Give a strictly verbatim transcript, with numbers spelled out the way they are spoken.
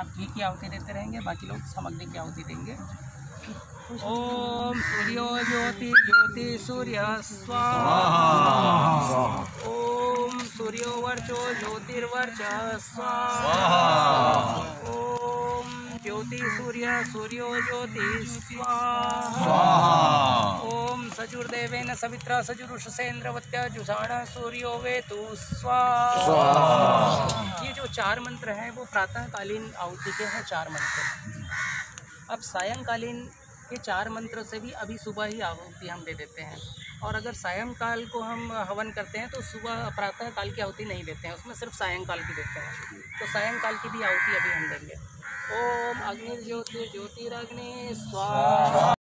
आप घी की आहुति देते रहेंगे, बाकी लोग सामग्री की आहुति देंगे। ओम सूर्यो ज्योति ज्योति सूर्य स्वाहा। ओम सूर्यो वर्चो ज्योतिर्वर्च स्वाहा। ओम ज्योति सूर्य सूर्यो ज्योति स्वाहा। ओम सजुर्देवेन सवित्रा सजुरुषसेन्द्रवत्या जुषाण सूर्यो वेतु स्वाहा। ये जो चार मंत्र हैं वो प्रातःकालीन आहुति के हैं चार मंत्र। अब सायंकालीन ये चार मंत्र से भी अभी सुबह ही आहुति हम दे देते हैं, और अगर सायंकाल को हम हवन करते हैं तो सुबह प्रातः काल की आहुति नहीं देते हैं, उसमें सिर्फ सायंकाल की देते हैं। तो सायंकाल की भी आहुति अभी हम देंगे। ओम अग्निर्ज्योति ज्योतिरग्नि स्वाहा।